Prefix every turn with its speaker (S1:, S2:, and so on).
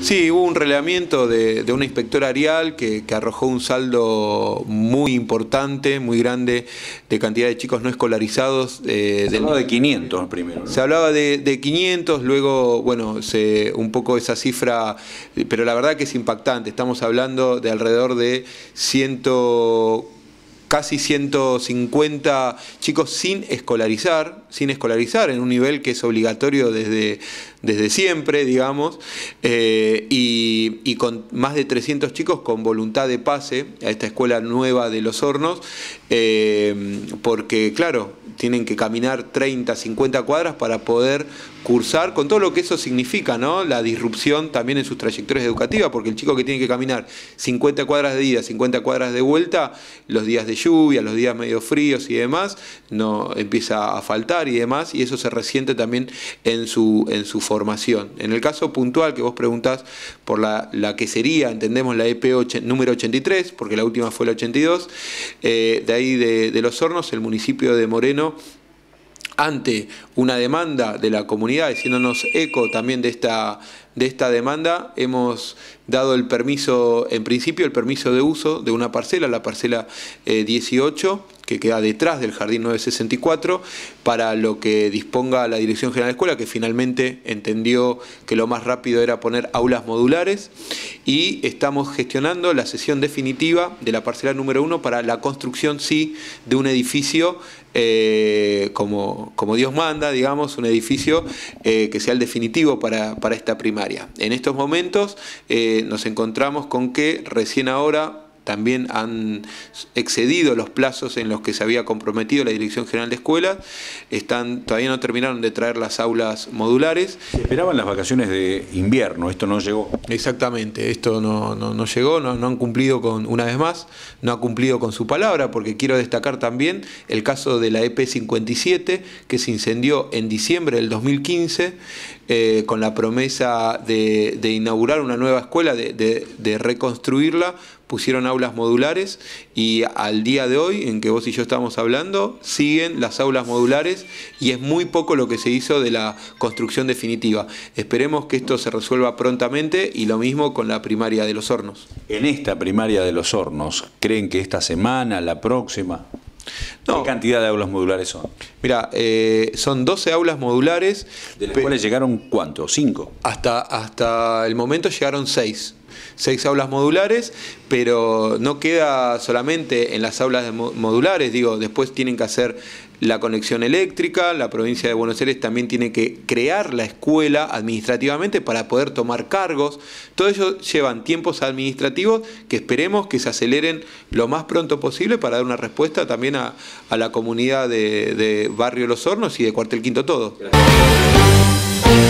S1: Sí, hubo un relevamiento de una inspectora Arial que arrojó un saldo muy importante, muy grande, de cantidad de chicos no escolarizados.
S2: Se hablaba de 500 primero, ¿no?
S1: Se hablaba de 500, luego, bueno, un poco esa cifra, pero la verdad que es impactante. Estamos hablando de alrededor de casi 150 chicos sin escolarizar en un nivel que es obligatorio desde siempre, digamos, y con más de 300 chicos con voluntad de pase a esta escuela nueva de Los Hornos, porque, claro, tienen que caminar 30, 50 cuadras para poder cursar, con todo lo que eso significa, ¿no? La disrupción también en sus trayectorias educativas, porque el chico que tiene que caminar 50 cuadras de ida, 50 cuadras de vuelta, los días de lluvia, los días medio fríos y demás, no empieza a faltar y demás, y eso se resiente también en su formación. En el caso puntual que vos preguntás por la que sería, entendemos, la EP número 83, porque la última fue la 82, de ahí de Los Hornos, el municipio de Moreno, ante una demanda de la comunidad, haciéndonos eco también de esta demanda, hemos dado el permiso, en principio el permiso de uso de una parcela, la parcela 18, que queda detrás del Jardín 964, para lo que disponga la Dirección General de Escuela, que finalmente entendió que lo más rápido era poner aulas modulares, y estamos gestionando la cesión definitiva de la parcela número 1 para la construcción, sí, de un edificio como Dios manda, digamos, un edificio que sea el definitivo para esta primaria. En estos momentos nos encontramos con que recién ahora también han excedido los plazos en los que se había comprometido la Dirección General de Escuelas, todavía no terminaron de traer las aulas modulares.
S2: Se esperaban las vacaciones de invierno, esto no llegó.
S1: Exactamente, esto no llegó, no han cumplido una vez más, no ha cumplido con su palabra, porque quiero destacar también el caso de la EP 57, que se incendió en diciembre del 2015, con la promesa de inaugurar una nueva escuela, de reconstruirla. Pusieron aulas modulares y al día de hoy, en que vos y yo estamos hablando, siguen las aulas modulares y es muy poco lo que se hizo de la construcción definitiva. Esperemos que esto se resuelva prontamente, y lo mismo con la primaria de Los Hornos.
S2: En esta primaria de Los Hornos, ¿creen que esta semana, la próxima? No. ¿Qué cantidad de aulas modulares son?
S1: Mira, son 12 aulas modulares.
S2: ¿De las cuales llegaron cuánto? ¿5?
S1: Hasta el momento llegaron 6 aulas modulares, pero no queda solamente en las aulas modulares, digo, después tienen que hacer la conexión eléctrica, la provincia de Buenos Aires también tiene que crear la escuela administrativamente para poder tomar cargos. Todo ello llevan tiempos administrativos que esperemos que se aceleren lo más pronto posible para dar una respuesta también a la comunidad de Barrio Los Hornos y de Cuartel Quinto Todo. Gracias.